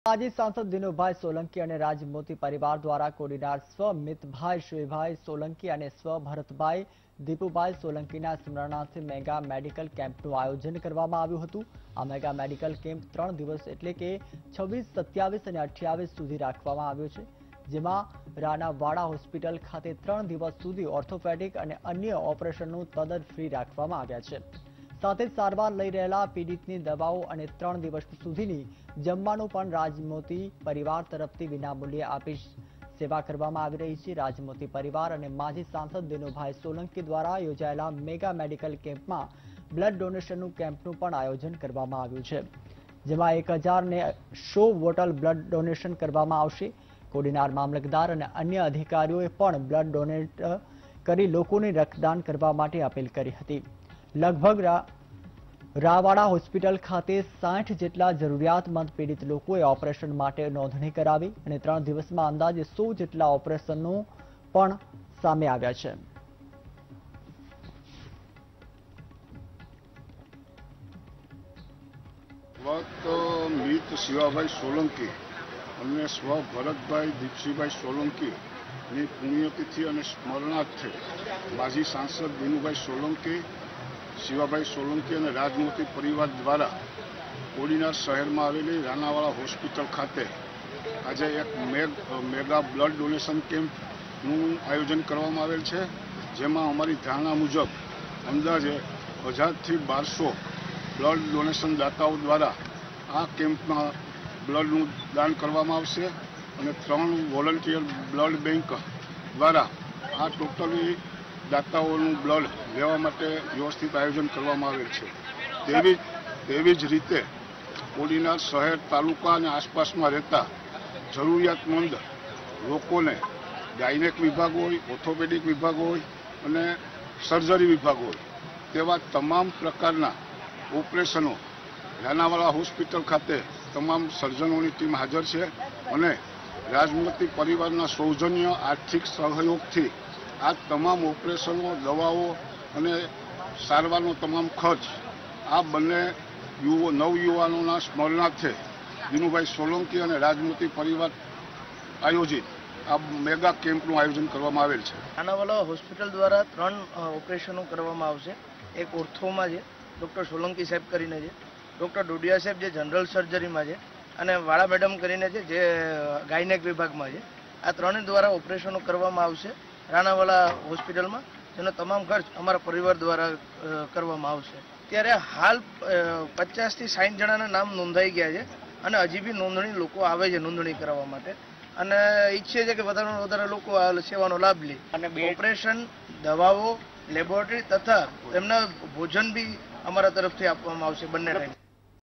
माजी सांसद दिनुभाई सोलंकी और राजमोती परिवार द्वारा कोडीनार स्व मितभाई श्रीभाई सोलंकी और स्व भरतभाई दीपुभाई सोलंकीना स्मरणार्थे मेगा मेडिकल केम्पનું આયોજન કરવામાં આવ્યું હતું। આ મેગા મેડિકલ કેમ્પ 3 દિવસ એટલે કે 26, 27 અને 28 સુધી રાખવામાં આવ્યો છે, જેમાં રાણાવાડા હોસ્પિટલ ખાતે 3 દિવસ સુધી ઓર્થોપેડિક અને અન્ય ઓપરેશનનું તદ્દન ફ્રી રાખવામાં આવ્યા છે। સાથે સારવાર લઈ રહેલા પીડિતની દવાઓ અને 3 દિવસ સુધીની જમવાનું પણ રાજમોતી પરિવાર તરફથી વિનામૂલ્યે આપી સેવા કરવામાં આવી રહી છે। રાજમોતી પરિવાર અને માજી સાંસદ દિનુભાઈ સોલંકી દ્વારા યોજાયેલા મેગા મેડિકલ કેમ્પમાં બ્લડ ડોનેશનનું કેમ્પનું પણ આયોજન કરવામાં આવ્યું છે, જેમાં 1000 બોટલ બ્લડ ડોનેશન કરવામાં આવશે। કોડીનાર મામલતદાર અને અન્ય અધિકારીઓએ પણ બ્લડ ડોનેટ કરી લોકોને રક્તદાન કરવા માટે અપીલ કરી હતી। लगभग रावाड़ा होस्पिटल खाते 60 जेटला जरूरियातमंद पीड़ित लोकोए ऑपरेशन माटे नोंधणी करावी અને 3 દિવસમાં અંદાજે 100 જેટલા ઓપરેશનનો પણ સામે આવ્યા છે। मीत शिवाभाई सोलंकी અને સ્વ ભરતભાઈ દીપસિંહભાઈ સોલંકી ની પુણ્યતિથિ અને સ્મરણાર્થે માજી સાંસદ દિનુભાઈ સોલંકી, शिवाभाई सोलंकी और राजमोती परिवार द्वारा कोडीनार शहर में आवेली राणावाड़ा होस्पिटल खाते आज एक मेगा ब्लड डोनेशन केम्पનું आयोजन करवामां आवेल छे, जेमां अमारी धारणा मुजब अंदाजे 1000 થી 1200 ब्लड डोनेशन दाताओं द्वारा आ केम्पमां ब्लडનું दान करवामां आवशे અને 3 वोलंटियर ब्लड बैंक द्वारा आ टोटली दाताओનું ब्लड लेवा माटे व्यवस्थित आयोजन करवामां आवेल छे। तेवी ज रीते कोडीनार शहर तालुका और आसपास में रहता जरूरियातमंद लोकोने गायनेक विभाग होय, ऑर्थोपेडिक विभाग होय अने सर्जरी विभाग होय तेवा तमाम प्रकारना ऑपरेशनों राणावाड़ा होस्पिटल खाते तमाम सर्जनों की टीम हाजर है और राजमोती परिवारना सौजन्य आर्थिक सहयोग थी आ तमाम ऑपरेशनों, दवाओं और सारवारनो तमाम खर्च आ बने नवयुवानों स्मरणार्थे दिनुभाई सोलंकी और राजमोती परिवार आयोजित आ मेगा केम्पનું आयोजन करवामां आवेल छे। राणावाड़ा होस्पिटल द्वारा 3 ऑपरेशनों करवामां आवशे। एक ऑर्थोमां छे डॉक्टर सोलंकी साहेब करीने छे, डॉक्टर डोडिया साहेब जे जनरल सर्जरी में छे अने वाड़ा मेडम करीने छे जे गायनेक विभाग में छे। आ 3 द्वारा ऑपरेशनों करवामां आवशे राणावाड़ा होस्पिटल में, जेनो तमाम खर्च अमरा परिवार द्वारा करवामां आवशे। त्यारे हाल 50 થી 60 जणाना नाम नोंधाई गया है और हजी भी नोंधणी लोग आवे छे नोंधणी करवा माटे અને ઈચ્છે છે કે વધારે વધારે લોકો આ સેવાનો લાભ લે અને ઓપરેશન, દવાઓ, લેબોરેટરી તથા તેમના ભોજન બી અમારા તરફથી આપવામાં આવશે બંને ટાઈમ।